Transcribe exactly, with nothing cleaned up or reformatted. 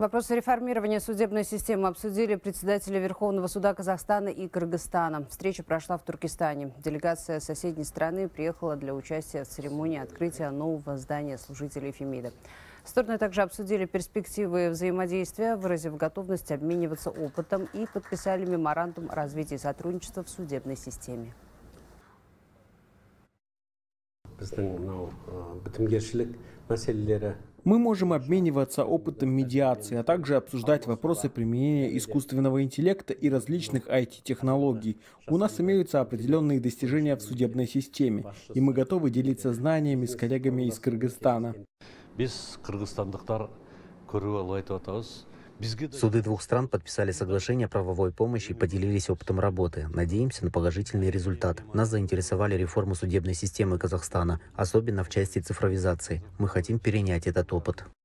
Вопросы реформирования судебной системы обсудили председатели Верховного суда Казахстана и Кыргызстана. Встреча прошла в Туркестане. Делегация соседней страны приехала для участия в церемонии открытия нового здания служителей Фемида. Стороны также обсудили перспективы взаимодействия, выразив готовность обмениваться опытом, и подписали меморандум о развитии сотрудничества в судебной системе. Мы можем обмениваться опытом медиации, а также обсуждать вопросы применения искусственного интеллекта и различных ай ти-технологий. У нас имеются определенные достижения в судебной системе, и мы готовы делиться знаниями с коллегами из Кыргызстана. Суды двух стран подписали соглашение о правовой помощи и поделились опытом работы. Надеемся на положительный результат. Нас заинтересовали реформы судебной системы Казахстана, особенно в части цифровизации. Мы хотим перенять этот опыт.